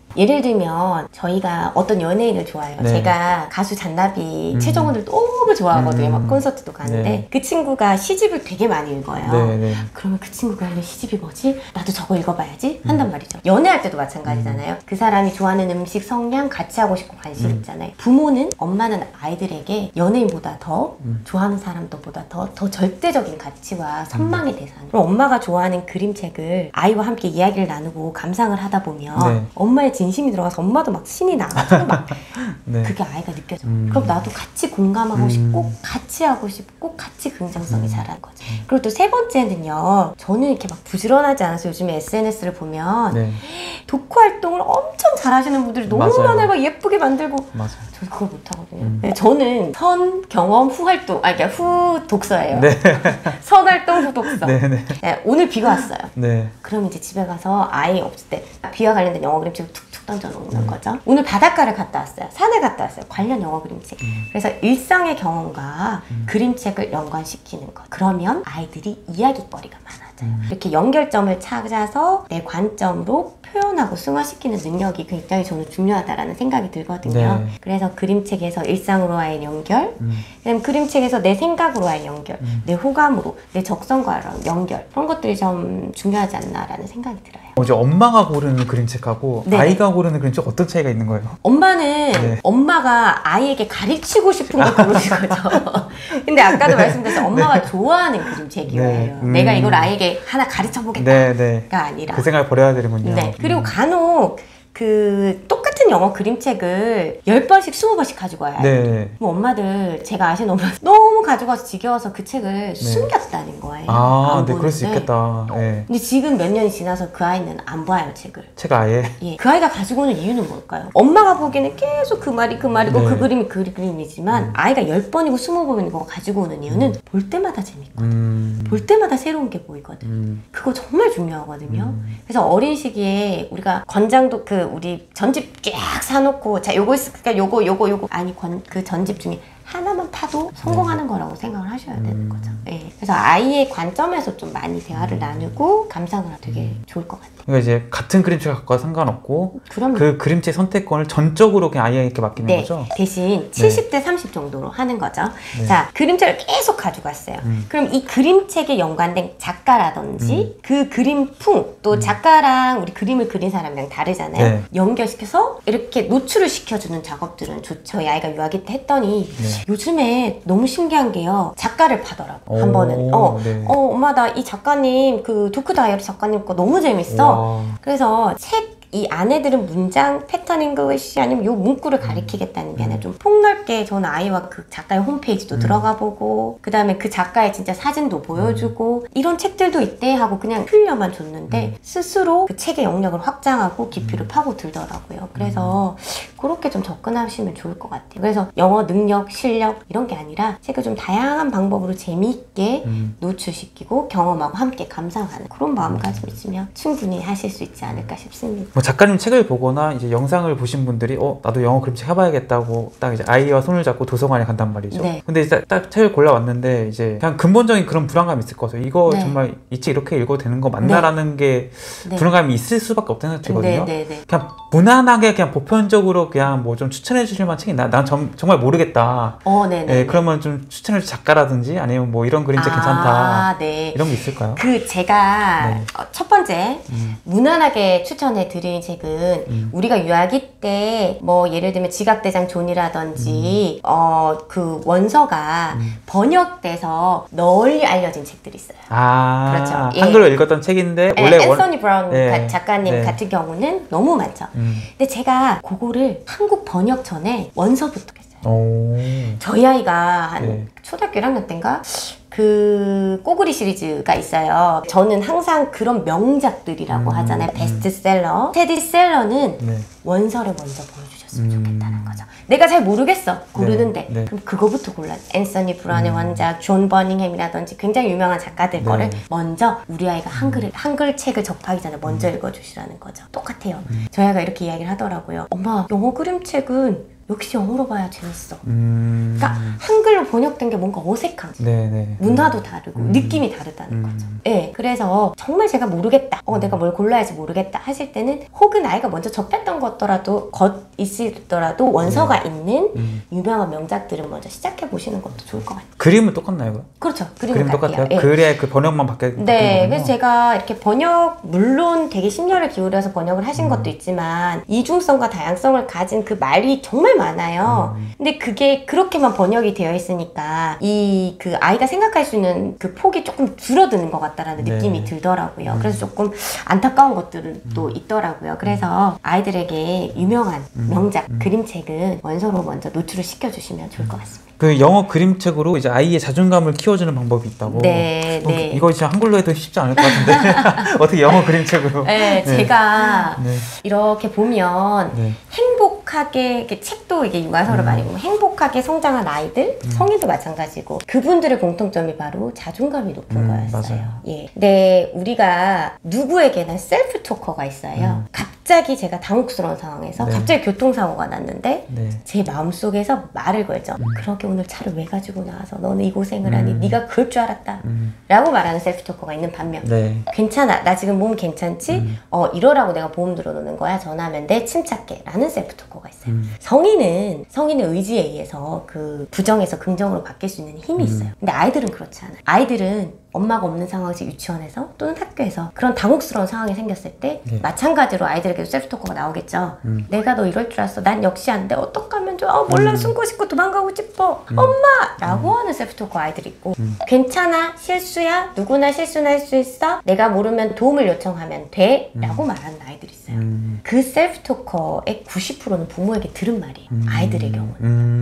예를 들면 저희가 어떤 연예인을 좋아해요. 네. 제가 가수 잔나비 음. 최정원을 너무 좋아하거든요. 음. 막 콘서트도 가는데 네. 그 친구가 시집을 되게 많이 읽어요. 네, 네. 그러면 그 친구가 읽는 시집이 뭐지? 나도 저거 읽어봐야지 한단 음. 말이죠. 연애할 때도 마찬가지잖아요. 음. 그 사람이 좋아하는 음식, 성향, 같이 하고 싶고 관심 음. 있잖아요. 부모는, 엄마는 아이들에게 연예인보다 더 음. 좋아하는 사람들보다 더, 더 절대적인 가치와 선망의 음. 대상. 그럼 엄마가 좋아하는 그림책을 아이와 함께 이야기를 나누고 감상을 하다 보면 네. 엄마의 진심이 들어가서 엄마도 막 신이 나가지고 막 네. 그게 아이가 느껴져. 음. 그럼 나도 같이 공감하고 음. 싶고 같이 하고 싶고 같이 긍정성이 음. 자라는 거죠. 음. 그리고 또 세 번째는요. 저는 이렇게 막 부지런하지 않아서 요즘에 에스엔에스를 보면 네. 독후 활동을 엄청 잘하시는 분들이 너무 많아요. 막 예쁘게 만들고 맞아요. 저는 그걸 못하거든요. 음. 네, 저는 선, 경험, 후 활동, 아, 그러니까 후 독서예요. 네. 선 활동, 후 독서. 네, 네. 네, 오늘 비가 왔어요. 네. 그럼 이제 집에 가서 아이 없을 때 비와 관련된 영어 그림책을 툭툭 던져놓는 음. 거죠. 오늘 바닷가를 갔다 왔어요. 산에 갔다 왔어요. 관련 영어 그림책. 음. 그래서 일상의 경험과 음. 그림책을 연관시키는 것. 그러면 아이들이 이야기거리가 많아져요. 음. 이렇게 연결점을 찾아서 내 관점으로 표현하고 승화시키는 능력이 굉장히 저는 중요하다라는 생각이 들거든요. 네. 그래서 그림책에서 일상으로와의 연결, 음. 그다음 그림책에서 내 생각으로와의 연결, 음. 내 호감으로, 내 적성과의 연결, 그런 것들이 좀 중요하지 않나라는 생각이 들어요. 이제 엄마가 고르는 그림책하고 네. 아이가 고르는 그림책 어떤 차이가 있는 거예요? 엄마는 네. 엄마가 아이에게 가르치고 싶은 걸 고르는 거죠. 근데 아까도 네. 말씀드렸죠. 엄마가 네. 좋아하는 그림책이에요. 네. 음. 내가 이걸 아이에게 하나 가르쳐 보겠다가 네, 네. 아니라 그 생각을 버려야 되는군요. 네. 그리고 간혹 그 똑같은 영어 그림책을 열 번씩, 스무 번씩 가지고 와요. 네. 뭐 엄마들, 제가 아시는 엄마 너무 가지고 와서 지겨워서 그 책을 네. 숨겼다는 거예요. 아, 네, 그럴 수 있겠다. 네. 근데 지금 몇 년이 지나서 그 아이는 안 봐요, 책을. 책 아예? 예. 그 아이가 가지고 오는 이유는 뭘까요? 엄마가 보기에는 계속 그 말이 그 말이고 네. 그 그림이 그 그림이지만 음. 아이가 열 번이고 스무 번이고 가지고 오는 이유는 음. 볼 때마다 재밌거든. 음. 볼 때마다 새로운 게 보이거든. 음. 그거 정말 중요하거든요. 음. 그래서 어린 시기에 우리가 권장도 그 우리 전집 쫙 사놓고 자 요거 있으니까 요거 요거 요거 아니 권, 그 전집 중에 하나만 파도 성공하는 네. 거라고 생각을 하셔야 되는 음. 거죠. 네. 그래서 아이의 관점에서 좀 많이 대화를 음. 나누고 감상을 하면 되게 음. 좋을 것 같아요. 그러니까 이제 같은 그림책 갖고 상관없고 그럼요. 그 그림책 선택권을 전적으로 그냥 아이에게 맡기는 네. 거죠? 대신 칠십 대 삼십 정도로 하는 거죠. 네. 자, 그림책을 계속 가지고 왔어요. 음. 그럼 이 그림책에 연관된 작가라든지 음. 그 그림풍 또 음. 작가랑 우리 그림을 그린 사람이랑 다르잖아요. 네. 연결시켜서 이렇게 노출을 시켜주는 작업들은 좋죠. 저희 아이가 유아기 때 했더니 네. 요즘에 너무 신기한 게요. 작가를 파더라고. 한 번은. 어, 네. 어, 엄마 나 이 작가님 그 도크 다이어리 작가님 거 너무 재밌어. 와. 그래서 책 이 안에들은 문장, 패턴 잉글리시 아니면 요 문구를 가리키겠다는 게 아니라 좀 폭넓게 저는 아이와 그 작가의 홈페이지도 음. 들어가 보고 그 다음에 그 작가의 진짜 사진도 보여주고 음. 이런 책들도 있대 하고 그냥 풀려만 줬는데 음. 스스로 그 책의 영역을 확장하고 깊이를 음. 파고들더라고요. 그래서 음. 그렇게 좀 접근하시면 좋을 것 같아요. 그래서 영어 능력, 실력 이런 게 아니라 책을 좀 다양한 방법으로 재미있게 음. 노출시키고 경험하고 함께 감상하는 그런 마음가짐 있으면 충분히 하실 수 있지 않을까 싶습니다. 뭐 작가님 책을 보거나 이제 영상을 보신 분들이 어 나도 영어 그림책 해봐야겠다고 딱 이제 아이와 손을 잡고 도서관에 간단 말이죠. 네. 근데 이제 딱, 딱 책을 골라왔는데 이제 그냥 근본적인 그런 불안감이 있을 거죠. 이거 네. 정말 이 책 이렇게 읽어도 되는 거 맞나라는 네. 게 네. 불안감이 있을 수밖에 없다는 생각이 들거든요. 네, 네, 네. 그냥 무난하게 그냥 보편적으로 그냥 뭐 좀 추천해 주실 만한 책이 나, 난 정, 정말 모르겠다. 어, 네네. 네, 그러면 좀 추천해 줄 작가라든지 아니면 뭐 이런 그림책 아, 괜찮다. 네. 이런 게 있을까요? 그 제가 네. 어, 첫 번째 음. 무난하게 추천해 드린 책은 음. 우리가 유아기 때 뭐 예를 들면 지각대장 존이라든지 음. 어, 그 원서가 음. 번역돼서 널리 알려진 책들이 있어요. 아, 그렇죠. 예. 한글로 읽었던 책인데 예, 원래 앤서니 원... 브라운 네. 작가님 네. 같은 경우는 너무 많죠. 음. 근데 제가 그거를 한국 번역 전에 원서부터 했어요. 오. 저희 아이가 한 네. 초등학교 일 학년 때인가 그 꼬구리 시리즈가 있어요. 저는 항상 그런 명작들이라고 음, 하잖아요. 베스트셀러. 스테디셀러는 네. 원서를 먼저 보여주셨으면 음. 좋겠다는 거죠. 내가 잘 모르겠어. 고르는데. 네, 네. 그럼 그거부터 골라. 앤서니 브라운의 음. 원작, 존 버닝햄이라든지 굉장히 유명한 작가들 네. 거를 먼저 우리 아이가 한글을, 한글 책을 접하기 전에 먼저 음. 읽어주시라는 거죠. 똑같아요. 음. 저희 아이가 이렇게 이야기를 하더라고요. 엄마, 영어 그림책은 역시 영어로 봐야 재밌어. 음... 그러니까 한글로 번역된 게 뭔가 어색한 네네. 문화도 다르고 음... 느낌이 다르다는 음... 거죠. 네, 그래서 정말 제가 모르겠다, 어 내가 뭘 골라야 할지 모르겠다 하실 때는, 혹은 아이가 먼저 접했던 것더라도 것 있으더라도 원서가 네. 있는 음... 유명한 명작들을 먼저 시작해 보시는 것도 좋을 것 같아요. 그림은 똑같나요? 그럼? 그렇죠. 그림 그림은 똑같아요? 네. 글의 그 번역만 바뀌, 바뀌는 네, 거군요. 그래서 제가 이렇게 번역, 물론 되게 심려를 기울여서 번역을 하신 음. 것도 있지만 이중성과 다양성을 가진 그 말이 정말 많아요. 음. 근데 그게 그렇게만 번역이 되어 있으니까 이 그 아이가 생각할 수 있는 그 폭이 조금 줄어드는 것 같다라는 네. 느낌이 들더라고요. 음. 그래서 조금 안타까운 것들도 음. 있더라고요. 그래서 아이들에게 유명한 음. 명작, 음. 그림책은 원서로 먼저 노출을 시켜주시면 좋을 것 같습니다. 그 영어 그림책으로 이제 아이의 자존감을 키워주는 방법이 있다고. 네, 어, 네. 이거 진짜 한글로 해도 쉽지 않을 것 같은데 어떻게 영어 그림책으로? 네, 네. 제가 네. 이렇게 보면 네. 행복하게 이렇게 책도 이게 육아서를 음. 많이 보면 행복하게 성장한 아이들, 음. 성인도 마찬가지고 그분들의 공통점이 바로 자존감이 높은 음, 거였어요. 맞아요. 예. 근데 우리가 누구에게나 셀프 토커가 있어요. 음. 갑자기 제가 당혹스러운 상황에서 네. 갑자기 교통사고가 났는데 네. 제 마음속에서 말을 걸죠. 음. 그렇게 오늘 차를 왜 가지고 나와서 너는 이 고생을 하니? 음. 네가 그럴 줄 알았다. 음. 라고 말하는 셀프 토커가 있는 반면 네. 괜찮아. 나 지금 몸 괜찮지? 음. 어 이러라고 내가 보험 들어놓는 거야. 전화하면 돼. 침착해. 라는 셀프 토커가 있어요. 음. 성인은 성인의 의지에 의해서 그 부정에서 긍정으로 바뀔 수 있는 힘이 음. 있어요. 근데 아이들은 그렇지 않아요. 아이들은 엄마가 없는 상황에서 유치원에서 또는 학교에서 그런 당혹스러운 상황이 생겼을 때 네. 마찬가지로 아이들에게도 셀프토커가 나오겠죠. 음. 내가 너 이럴 줄 알았어. 난 역시 안 돼. 어떡하면 좋아. 어, 몰라. 음. 숨고 싶고 도망가고 싶어. 음. 엄마! 라고 음. 하는 셀프토커 아이들이 있고 음. 괜찮아. 실수야. 누구나 실수는 할 수 있어. 내가 모르면 도움을 요청하면 돼. 라고 음. 말하는 아이들이 있어요. 음. 그 셀프토커의 구십 퍼센트는 부모에게 들은 말이에요. 음. 아이들의 경우는.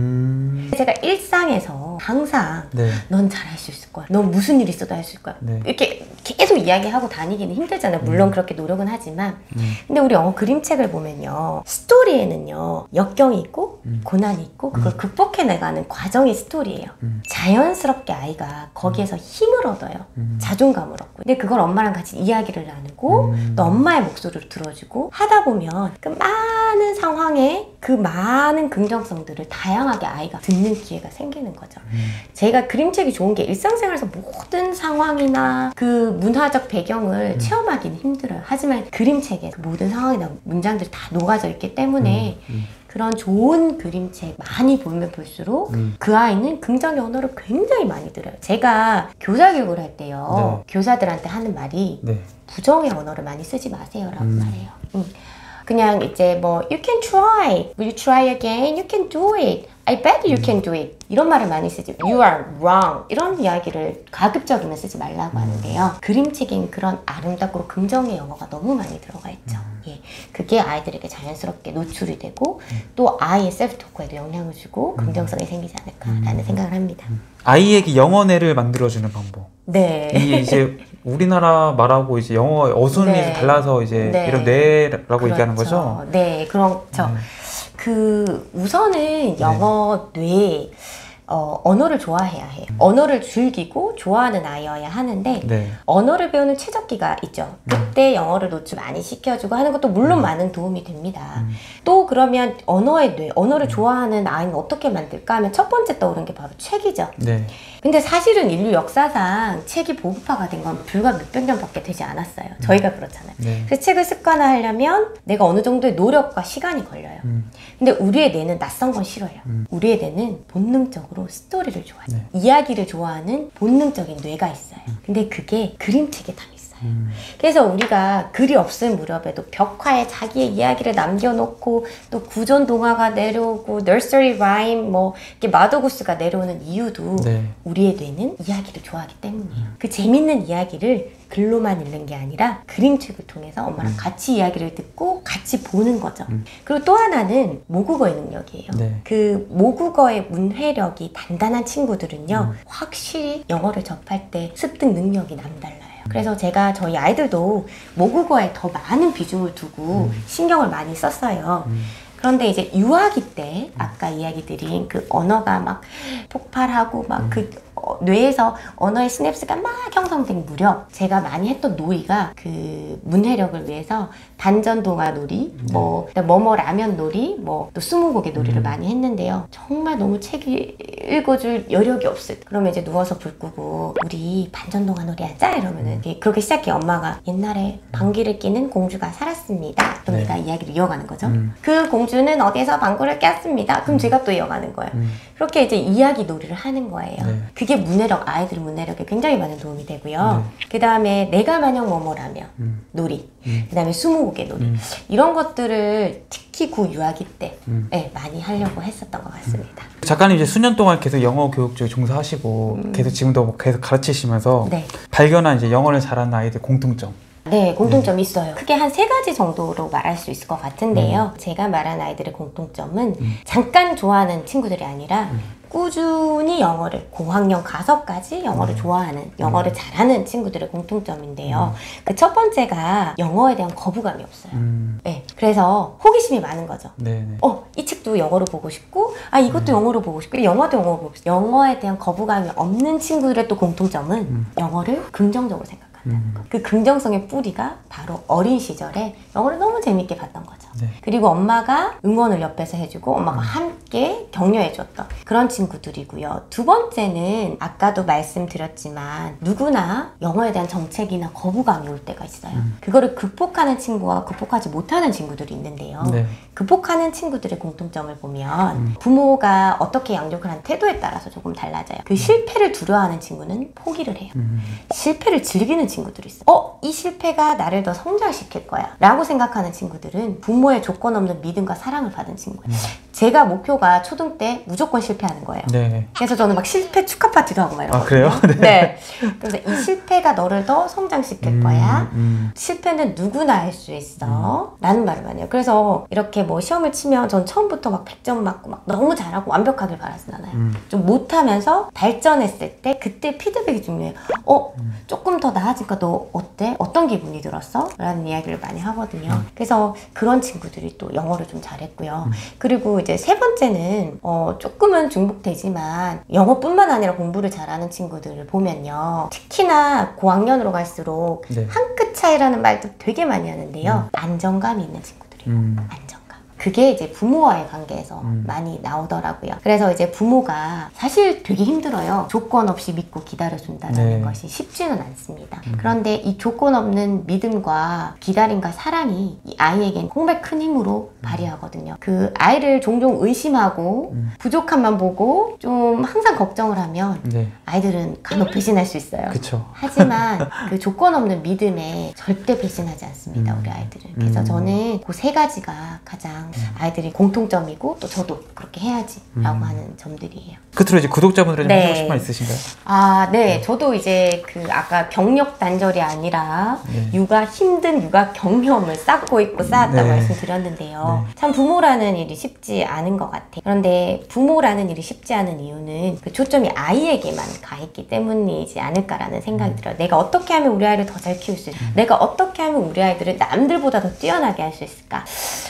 음. 제가 일상에서 항상 네. 넌 잘할 수 있을 거야. 넌 무슨 일 있어도 할 수 있을 거야. 네. 이렇게 계속 이야기하고 다니기는 힘들잖아요. 물론 음. 그렇게 노력은 하지만 음. 근데 우리 영어 그림책을 보면요. 스토리에는요. 역경이 있고 음. 고난이 있고 그걸 음. 극복해내가는 과정이 스토리예요. 음. 자연스럽게 아이가 거기에서 힘을 얻어요. 음. 자존감을 얻고. 근데 그걸 엄마랑 같이 이야기를 나누고 음. 또 엄마의 목소리를 들어주고 하다 보면 그 많은 상황에 그 많은 긍정성들을 다양하게 아이가 듣는 기회가 생기는 거죠. 음. 제가 그림책이 좋은 게 일상생활에서 모든 상황이나 그 문화적 배경을 음. 체험하기는 힘들어요. 하지만 그림책에 그 모든 상황이나 문장들이 다 녹아져 있기 때문에 음. 음. 그런 좋은 그림책 많이 보면 볼수록 음. 그 아이는 긍정의 언어를 굉장히 많이 들어요. 제가 교사 교육을 할 때요. 네. 교사들한테 하는 말이 네. 부정의 언어를 많이 쓰지 마세요 라고 음. 말해요. 음. 그냥 이제 뭐 You can try, will you try again? You can do it. I bet you can do it. 이런 말을 많이 쓰지. You are wrong. 이런 이야기를 가급적이면 쓰지 말라고 하는데요. 그림책엔 그런 아름답고 긍정의 영어가 너무 많이 들어가 있죠. 예, 그게 아이들에게 자연스럽게 노출이 되고 또 아이의 셀프토커에도 영향을 주고 긍정성이 생기지 않을까라는 생각을 합니다. 아이에게 영어뇌를 만들어주는 방법. 네. 이게 이제 우리나라 말하고 이제 영어 어순이 네. 달라서 이제 네. 이런 뇌라고 그렇죠. 얘기하는 거죠? 네, 그렇죠. 네. 그 우선은 영어 네. 뇌 어, 언어를 좋아해야 해요. 음. 언어를 즐기고 좋아하는 아이여야 하는데 네. 언어를 배우는 최적기가 있죠. 그때 음. 영어를 노출 많이 시켜주고 하는 것도 물론 음. 많은 도움이 됩니다. 음. 또 그러면 언어의 뇌, 언어를 음. 좋아하는 아이는 어떻게 만들까 하면 첫 번째 떠오르는 게 바로 책이죠. 네. 근데 사실은 인류 역사상 책이 보급화가 된 건 불과 몇백 년밖에 되지 않았어요. 음. 저희가 그렇잖아요. 네. 그래서 책을 습관화하려면 내가 어느 정도의 노력과 시간이 걸려요. 음. 근데 우리의 뇌는 낯선 건 싫어해요. 음. 우리의 뇌는 본능적으로 스토리를 좋아해요. 네. 이야기를 좋아하는 본능적인 뇌가 있어요. 음. 근데 그게 그림책에 담겨 있어요. 음. 그래서 우리가 글이 없을 무렵에도 벽화에 자기의 이야기를 남겨놓고 또 구전 동화가 내려오고 nursery rhyme 뭐 이렇게 마더구스가 내려오는 이유도 네. 우리의 뇌는 이야기를 좋아하기 때문이에요. 음. 그 재밌는 이야기를 글로만 읽는 게 아니라 그림책을 통해서 엄마랑 음. 같이 이야기를 듣고 같이 보는 거죠. 음. 그리고 또 하나는 모국어의 능력이에요. 네. 그 모국어의 문회력이 단단한 친구들은요. 음. 확실히 영어를 접할 때 습득 능력이 남달라요. 그래서 제가 저희 아이들도 모국어에 더 많은 비중을 두고 음. 신경을 많이 썼어요. 음. 그런데 이제 유아기 때 아까 이야기 드린 그 언어가 막 폭발하고 막 그 어, 뇌에서 언어의 시냅스가 막 형성된 무렵 제가 많이 했던 놀이가 그 문해력을 위해서 단전동화 놀이, 네. 뭐 뭐뭐 라면 놀이, 뭐 또 스무고개 놀이를 음. 많이 했는데요. 정말 너무 책이 읽어줄 여력이 없을 때 그러면 이제 누워서 불 끄고 우리 반전동화 놀이 하자 이러면은 음. 그렇게 시작해. 엄마가 옛날에 방귀를 뀌는 공주가 살았습니다. 그럼 네. 내가 이야기를 이어가는 거죠. 음. 그 공주는 어디에서 방구를 꼈습니다. 그럼 음. 제가 또 이어가는 거예요. 음. 그렇게 이제 이야기 놀이를 하는 거예요. 네. 그게 문해력, 아이들 문해력에 굉장히 많은 도움이 되고요. 네. 그 다음에 내가 만약 뭐뭐라며 음. 놀이, 음. 그 다음에 스무고개 놀이 음. 이런 것들을 특히 구 유아기 때 음. 네, 많이 하려고 했었던 것 같습니다. 음. 작가님 이제 수년 동안 계속 영어 교육 쪽에 종사하시고 음. 계속 지금도 계속 가르치시면서 네. 발견한 이제 영어를 잘하는 아이들 공통점. 네, 공통점이 네. 있어요. 크게 한 세 가지 정도로 말할 수 있을 것 같은데요. 음. 제가 말한 아이들의 공통점은 음. 잠깐 좋아하는 친구들이 아니라 음. 꾸준히 영어를 고학년 가서까지 영어를 음. 좋아하는, 영어를 음. 잘하는 친구들의 공통점인데요. 음. 그 첫 번째가 영어에 대한 거부감이 없어요. 음. 네, 그래서 호기심이 많은 거죠. 네네. 어, 이 책도 영어로 보고 싶고, 아, 이것도 음. 영어로 보고 싶고, 영화도 영어로 보고 싶고. 영어에 대한 거부감이 없는 친구들의 또 공통점은 음. 영어를 긍정적으로 생각합니다. 음. 그 긍정성의 뿌리가 바로 어린 시절에 영어를 너무 재밌게 봤던 거죠. 네. 그리고 엄마가 응원을 옆에서 해주고 엄마가 음. 함께 격려해줬던 그런 친구들이고요. 두 번째는 아까도 말씀드렸지만 누구나 영어에 대한 정책이나 거부감이 올 때가 있어요. 음. 그거를 극복하는 친구와 극복하지 못하는 친구들이 있는데요. 네. 극복하는 친구들의 공통점을 보면 음. 부모가 어떻게 양육을 하는 태도에 따라서 조금 달라져요. 그 실패를 두려워하는 친구는 포기를 해요. 음. 실패를 즐기는 친구들이 있어요. 어? 이 실패가 나를 더 성장시킬 거야 라고 생각하는 친구들은 부모의 조건 없는 믿음과 사랑을 받은 친구예요. 음. 제가 목표가 초등 때 무조건 실패하는 거예요. 네. 그래서 저는 막 실패 축하 파티도 하고 막 이러거든요. 아, 그래요? 네. 네. 그래서 이 실패가 너를 더 성장시킬 음, 거야. 음. 실패는 누구나 할 수 있어. 음. 라는 말을 많이 해요. 그래서 이렇게 뭐 시험을 치면 전 처음부터 막 백 점 맞고 막 너무 잘하고 완벽하길 바라진 않아요. 음. 좀 못하면서 발전했을 때 그때 피드백이 중요해요. 어? 음. 조금 더 나아지니까 너 어때? 어떤 기분이 들었어? 라는 이야기를 많이 하거든요. 음. 그래서 그런 친구들이 또 영어를 좀 잘했고요. 음. 그리고 이제 세 번째는 어, 조금은 중복되지만 영어뿐만 아니라 공부를 잘하는 친구들을 보면요. 특히나 고학년으로 갈수록 네. 한 끗 차이라는 말도 되게 많이 하는데요. 음. 안정감이 있는 친구들이에요. 음. 안정감. 그게 이제 부모와의 관계에서 음. 많이 나오더라고요. 그래서 이제 부모가 사실 되게 힘들어요. 조건 없이 믿고 기다려준다는 네. 것이 쉽지는 않습니다. 음. 그런데 이 조건 없는 믿음과 기다림과 사랑이 이 아이에겐 정말 큰 힘으로 음. 발휘하거든요. 그 아이를 종종 의심하고 음. 부족함만 보고 좀 항상 걱정을 하면 네. 아이들은 간혹 배신할 수 있어요. 그쵸. 하지만 그 조건 없는 믿음에 절대 배신하지 않습니다. 음. 우리 아이들은. 그래서 음. 저는 그 세 가지가 가장 아이들이 공통점이고 또 저도 그렇게 해야지 라고 음. 하는 점들이에요. 끝으로 이제 구독자분들에게 네. 하고 싶은 말 있으신가요? 아, 네. 네. 저도 이제 그 아까 경력 단절이 아니라 네. 육아 힘든 육아 경험을 쌓고 있고 쌓았다고 네. 말씀드렸는데요. 네. 참 부모라는 일이 쉽지 않은 것 같아요. 그런데 부모라는 일이 쉽지 않은 이유는 그 초점이 아이에게만 가 있기 때문이지 않을까라는 생각이 음. 들어요. 내가 어떻게 하면 우리 아이를 더 잘 키울 수 있을까? 음. 내가 어떻게 하면 우리 아이들을 남들보다 더 뛰어나게 할 수 있을까?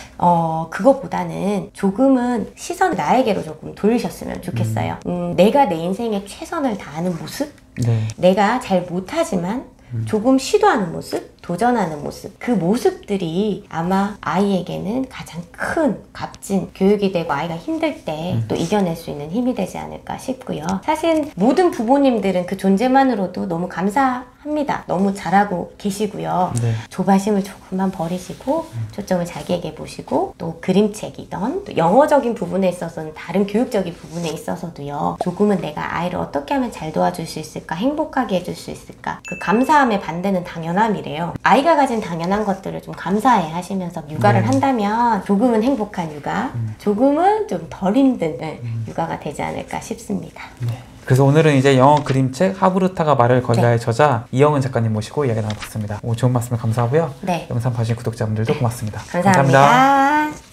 어, 그거보다는 조금은 시선을 나에게로 조금 돌리셨으면 좋겠어요. 음. 음, 내가 내 인생에 최선을 다하는 모습? 네. 내가 잘 못하지만 음. 조금 시도하는 모습? 도전하는 모습, 그 모습들이 아마 아이에게는 가장 큰 값진 교육이 되고 아이가 힘들 때 또 음. 이겨낼 수 있는 힘이 되지 않을까 싶고요. 사실 모든 부모님들은 그 존재만으로도 너무 감사합니다. 너무 잘하고 계시고요. 네. 조바심을 조금만 버리시고 음. 초점을 자기에게 보시고 또 그림책이던 또 영어적인 부분에 있어서는 다른 교육적인 부분에 있어서도요. 조금은 내가 아이를 어떻게 하면 잘 도와줄 수 있을까, 행복하게 해줄 수 있을까, 그 감사함의 반대는 당연함이래요. 아이가 가진 당연한 것들을 좀 감사해 하시면서 육아를 네. 한다면 조금은 행복한 육아, 음. 조금은 좀 덜 힘든 네, 음. 육아가 되지 않을까 싶습니다. 네. 그래서 오늘은 이제 영어 그림책 하브르타가 말을 걸라의 네. 저자 이영은 작가님 모시고 이야기 나눠봤습니다. 오, 좋은 말씀을 감사하고요. 네. 영상 봐주신 구독자분들도 고맙습니다. 감사합니다. 감사합니다.